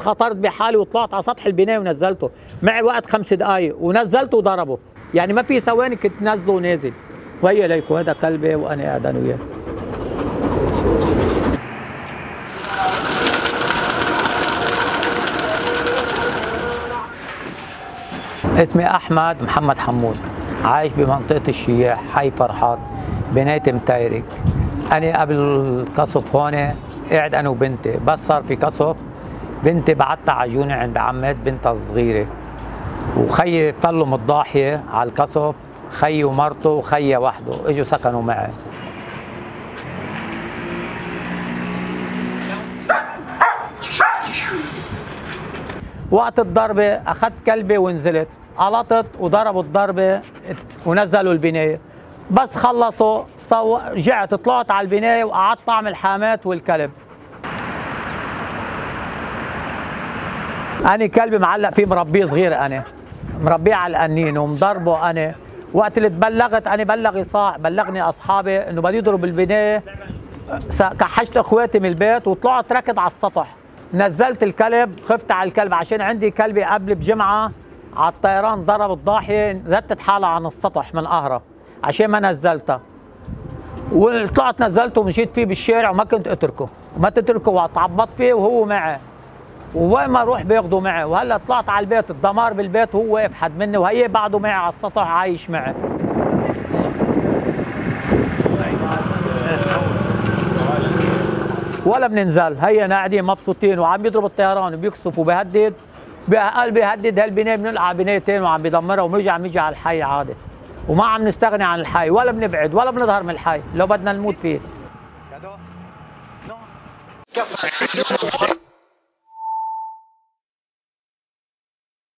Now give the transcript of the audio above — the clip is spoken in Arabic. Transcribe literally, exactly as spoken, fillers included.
خطرت بحالي وطلعت على سطح البنايه ونزلته، معي وقت خمس دقائق ونزلته وضربه، يعني ما في ثواني كنت نازله ونازل. وهي ليكو هذا كلبي وانا قاعد انا وياه. اسمي احمد محمد حمود، عايش بمنطقه الشياح، حي فرحات، بنايه متايرك. انا قبل القصف هون قاعد انا وبنتي، بس صار في قصف بنتي بعتها عجونه عند عمات بنتها الصغيره، وخيي طلوا من الضاحيه على القصف، خيي ومرته وخيي وحده اجوا سكنوا معي. وقت الضربه اخذت كلبي ونزلت، قلطت وضربوا الضربه ونزلوا البنايه، بس خلصوا رجعت طلعت على البنايه وقعدت اعمل حامات والكلب. أنا كلبي معلق فيه مربيه صغير، أنا مربيه على القنين ومضربه. أنا وقت اللي تبلغت أنا بلغ صاح بلغني أصحابي إنه بده يضرب البناية، كحشت إخواتي من البيت وطلعت ركض على السطح، نزلت الكلب، خفت على الكلب عشان عندي كلبي قبل بجمعة على الطيران ضرب الضاحية، زتت حالها عن السطح من قهرة عشان ما نزلتها، وطلعت نزلته ومشيت فيه بالشارع وما كنت أتركه، وما تتركه وتعبطت فيه وهو معي، ووين ما اروح بياخذوا معي. وهلا طلعت على البيت الدمار بالبيت وهو واقف حد مني، وهي بعده معي على السطح عايش معي. ولا بننزل، هي قاعدين مبسوطين وعم يضرب الطيران وبيقصف وبيهدد، قال بيهدد هالبنايه بنلقى بنايتين وعم بيدمرها وبنرجع بنيجي على الحي عادي، وما عم نستغني عن الحي ولا بنبعد ولا بنظهر من الحي لو بدنا نموت فيه.